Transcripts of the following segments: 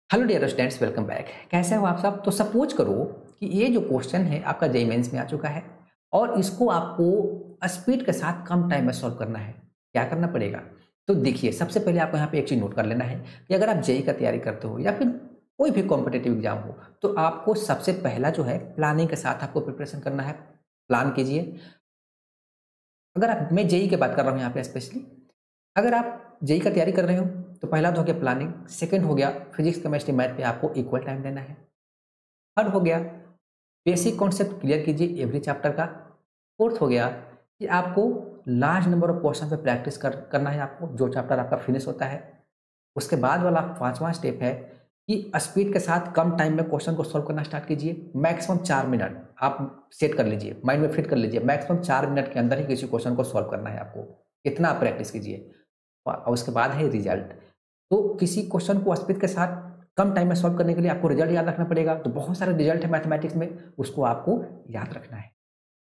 Hello dear students, welcome back. कैसे हो आप सब? तो सपोज करो कि ये जो क्वेश्चन है आपका जेईई मेंस में आ चुका है और इसको आपको स्पीड के साथ कम टाइम में सॉल्व करना है। क्या करना पड़ेगा? तो देखिए, सबसे पहले आपको यहाँ पे एक चीज़ नोट कर लेना है कि अगर आप जेईई का तैयारी करते हो या फिर कोई भी कॉम्पिटेटिव एग्जाम हो, तो आपको सबसे पहला जो है प्लानिंग के साथ आपको प्रिपरेशन करना है। प्लान कीजिए। अगर आप मैं जेईई की बात कर रहा हूँ यहाँ पे स्पेशली, अगर आप जेईई का तैयारी कर रहे हो तो पहला तो हो गया प्लानिंग, सेकंड हो गया फिजिक्स केमिस्ट्री मैथ पे आपको इक्वल टाइम देना है, थर्ड हो गया बेसिक कॉन्सेप्ट क्लियर कीजिए एवरी चैप्टर का, फोर्थ हो गया कि आपको लार्ज नंबर ऑफ क्वेश्चन पे प्रैक्टिस करना है आपको जो चैप्टर आपका फिनिश होता है। उसके बाद वाला पांचवा स्टेप है कि स्पीड के साथ कम टाइम में क्वेश्चन को सॉल्व करना स्टार्ट कीजिए। मैक्सिमम 4 मिनट आप सेट कर लीजिए, माइंड में फिट कर लीजिए, मैक्सिमम 4 मिनट के अंदर ही किसी क्वेश्चन को सॉल्व करना है आपको। इतना आप प्रैक्टिस कीजिए और उसके बाद है रिजल्ट। तो किसी क्वेश्चन को स्पीड के साथ कम टाइम में सॉल्व करने के लिए आपको रिजल्ट याद रखना पड़ेगा। तो बहुत सारे रिजल्ट है मैथमेटिक्स में, उसको आपको याद रखना है।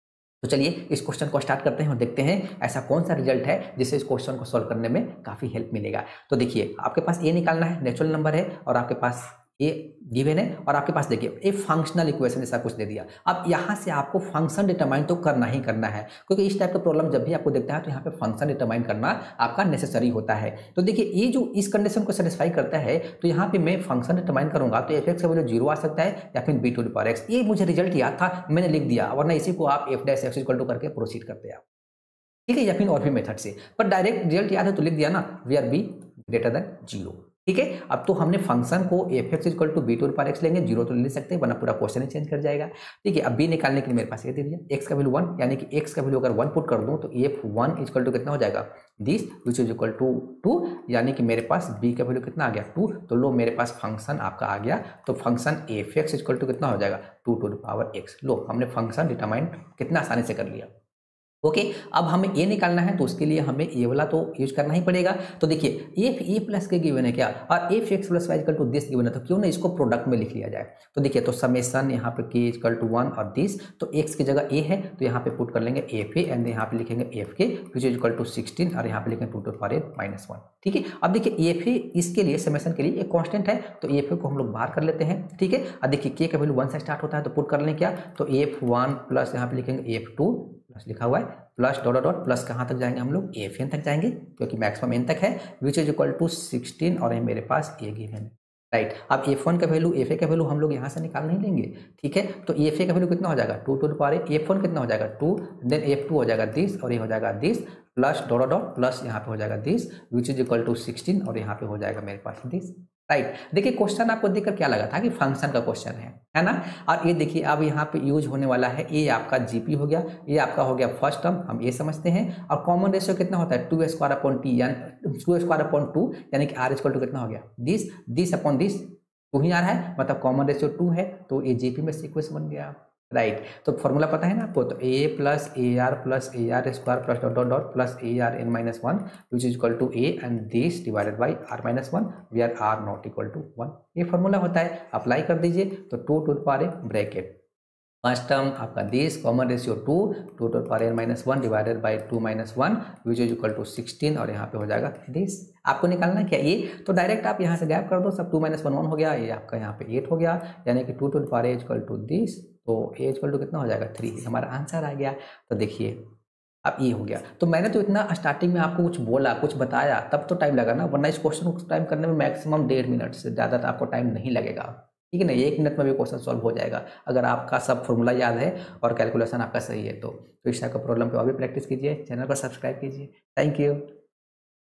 तो चलिए इस क्वेश्चन को स्टार्ट करते हैं और देखते हैं ऐसा कौन सा रिजल्ट है जिससे इस क्वेश्चन को सॉल्व करने में काफ़ी हेल्प मिलेगा। तो देखिए, आपके पास ए निकालना है, नेचुरल नंबर है और आपके पास ए गिवन है और आपके पास देखिए ए फंक्शनल इक्वेशन जैसा कुछ दे दिया। अब यहाँ से आपको फंक्शन डिटरमाइन तो करना ही करना है, क्योंकि इस टाइप का प्रॉब्लम जब भी आपको देखता है तो यहाँ पे फंक्शन डिटरमाइन करना आपका नेसेसरी होता है। तो देखिए, ये जो इस कंडीशन को सेटिस्फाई करता है तो यहाँ पे मैं फंक्शन डिटरमाइन करूंगा तो एफ एक्स का वैल्यू 0 आ सकता है या फिर b to the power x. ये मुझे रिजल्ट याद था, मैंने लिख दिया, वरना इसी को आप f dash x equal to करके प्रोसीड करते हैं आप, ठीक है, या फिर और भी मेथड से। पर डायरेक्ट रिजल्ट याद है तो लिख दिया ना, we are be greater than 0। ठीक है, अब तो हमने फंक्शन को f x equal to b to power x लेंगे, 0 तो ले सकते हैं वरना पूरा क्वेश्चन ही चेंज कर जाएगा। ठीक है, अब बी निकालने के लिए मेरे पास ये दे दिया, एक्स का वैल्यू 1, यानी कि एक्स का वैल्यू अगर 1 पुट कर दूं तो एफ 1 इक्वल टू कितना हो जाएगा, this which is equal to 2, यानी कि मेरे पास बी का वैल्यू कितना आ गया 2। तो लो, मेरे पास फंक्शन आपका आ गया। तो function f x equal to कितना हो जाएगा 2 टू द पावर एक्स। लो, हमने फंक्शन डिटरमाइन कितना आसानी से कर लिया। ओके, अब हमें ए निकालना है तो उसके लिए हमें ए वाला तो यूज करना ही पड़ेगा। तो देखिए, एफ ए प्लस के गिवन है क्या, और f x plus y equal to this given है, तो क्यों ना इसको प्रोडक्ट में लिख लिया जाए। तो देखिए, तो समेशन यहाँ पे के इक्वल टू 1 और दिस, तो एक्स की जगह ए है तो यहाँ पे पुट कर लेंगे एफ ए एंड यहाँ पे लिखेंगे एफ के विच इज इक्वल टू 16 और यहाँ पे लिखेंगे 2 टू पावर ए माइनस 1। ठीक है, अब देखिए एफ ए इसके लिए समेशन के लिए एक कॉन्स्टेंट है तो एफ ए को हम लोग बाहर कर लेते हैं। ठीक है, अब देखिए के का वैल्यू 1 से स्टार्ट होता है तो पुट कर लें क्या, तो एफ 1 प्लस यहाँ पे लिखेंगे एफ 2 प्लस लिखा हुआ है प्लस डॉट डॉट प्लस कहाँ तक जाएंगे हम लोग, एफ एन तक जाएंगे क्योंकि मैक्सिमम एन तक है, विच इज इक्वल टू 16 और ये मेरे पास ए गिवन है। राइट, अब एफ वन का वैल्यू एफ ए का वैल्यू हम लोग यहाँ से निकाल नहीं लेंगे। ठीक है, तो एफ ए का वैल्यू कितना हो जाएगा 2 to the power f one कितना हो जाएगा 2, देन एफ टू हो जाएगा दिस और ये हो जाएगा this plus dot dot plus यहाँ पे हो जाएगा this which is equal to 16 और यहाँ पे हो जाएगा मेरे पास दिस। राइट, देखिए क्वेश्चन आपको देखकर क्या लगा था कि फंक्शन का क्वेश्चन है ना। और ये देखिए अब यहाँ पे यूज होने वाला है, ये आपका जीपी हो गया, ये आपका हो गया फर्स्ट टर्म, हम ये समझते हैं। और कॉमन रेशियो कितना होता है 2 स्क्वायर अपॉन टी, यानी 2 स्क्वायर अपॉन 2, यानी कि आर इक्वल टू कितना हो गया दिस, दिस अपॉन दिस 2 ही आ रहा है, मतलब कॉमन रेशियो 2 है तो ये जीपी में सीक्वेंस बन गया। राइट, तो फॉर्मूला पता है ना आपको, तो a plus a r square plus dot dot dot plus a r n minus 1 which is equal to a and this divided by r minus 1 we are r not equal to 1। ये formula होता है, apply कर दीजिए तो 2 to the power bracket first term आपका this common ratio 2 to to power minus 1 divided by 2 minus 1 which is equal to 16 और यहाँ पे हो जाएगा दिस। आपको निकालना क्या ये, तो डायरेक्ट आप यहाँ से गैप कर दो, सब 2 माइनस 1 1 हो गया, ये आपका यहाँ पे 8 हो गया, यानी कि 2 to the power equal to this, तो ए इक्वल टू कितना हो जाएगा 3, हमारा आंसर आ गया। तो देखिए अब ये हो गया। तो मैंने तो इतना स्टार्टिंग में आपको कुछ बोला, कुछ बताया, तब तो टाइम लगा ना, वरना इस क्वेश्चन को टाइम करने में मैक्सिमम 1.5 मिनट से ज़्यादा तो आपको टाइम नहीं लगेगा। ठीक है ना, 1 मिनट में भी क्वेश्चन सॉल्व हो जाएगा अगर आपका सब फॉर्मूला याद है और कैलकुलेशन आपका सही है। तो इस टाइप का प्रॉब्लम पे और भी प्रैक्टिस कीजिए, चैनल को सब्सक्राइब कीजिए। Thank you.